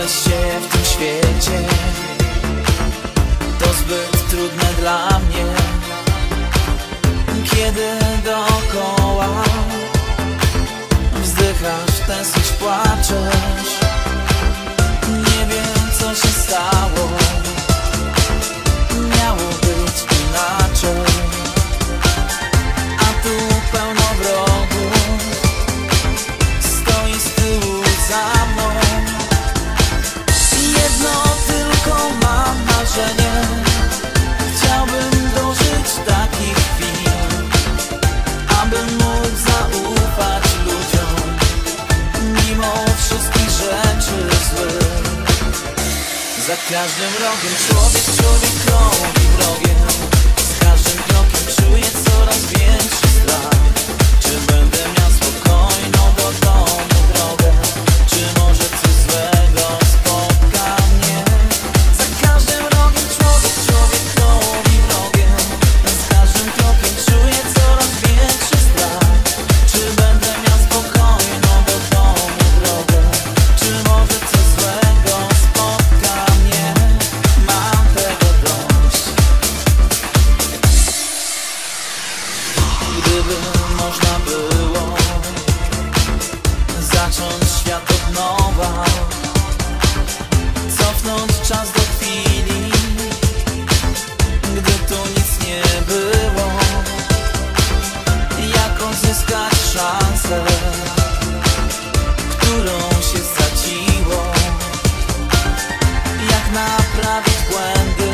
Znaleźć się w tym świecie to zbyt trudne dla mnie. Kiedy dookoła wzdychasz, tęsknisz, płaczesz, nie wiem co się stało, miało być inaczej, a tu pełno wrogów stoi z tyłu za mną. Jedno tylko mam marzenie, chciałbym dożyć takich chwil, abym mógł zaufać ludziom mimo wszystkich rzeczy złych. Za każdym rogiem człowiek człowiekowi wrogiem, z każdym krokiem czuję coraz większy strach. Czy będę miał spokojną do domu drogę, czy może coś złego spotka mnie? Za każdym rogiem człowiek człowiekowi wrogiem, z każdym krokiem czuję coraz większy strach. Czy będę miał spokojną do domu drogę, czy może coś złego spotka mnie? Mam tego dość. Gdyby można było zacząć świat od nowa, cofnąć czas do chwili, gdy tu nic nie było, jak odzyskać szansę, którą się straciło, jak naprawić błędy,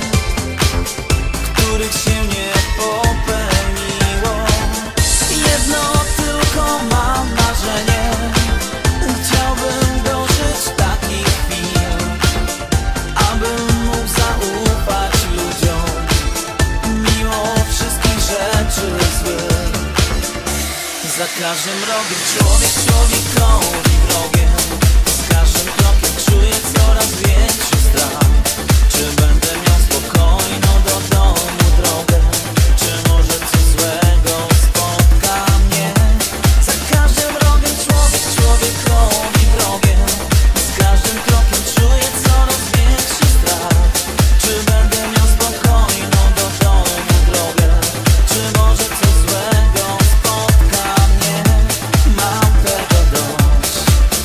których się nie popełniło. Jedno tylko mam marzenie, chciałbym dożyć takich chwil, abym mógł zaufać ludziom mimo wszystkich rzeczy złych. Za każdym rogiem człowiek człowiekowi wrogiem, z każdym krokiem czuję coraz większy strach. Czy będę miał spokojną do domu drogę, czy może coś złego spotka mnie? Za każdym rogiem człowiek człowiekowi wrogiem, z każdym krokiem czuję coraz większy strach. Czy będę miał spokojną do domu drogę, czy może coś złego spotka mnie? Mam tego dość.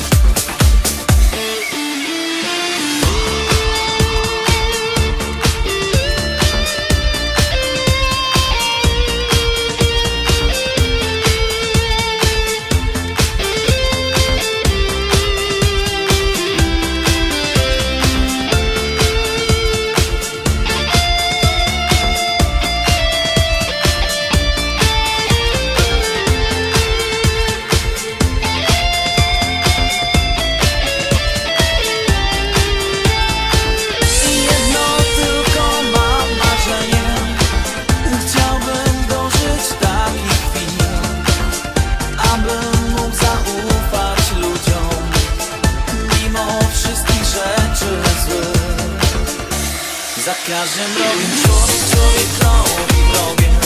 Jedno tylko mam marzenie, chciałbym dożyć takich chwil, abym mógł zaufać ludziom mimo wszystkich rzeczy złych. Za każdym rogiem człowiek człowiekowi wrogiem,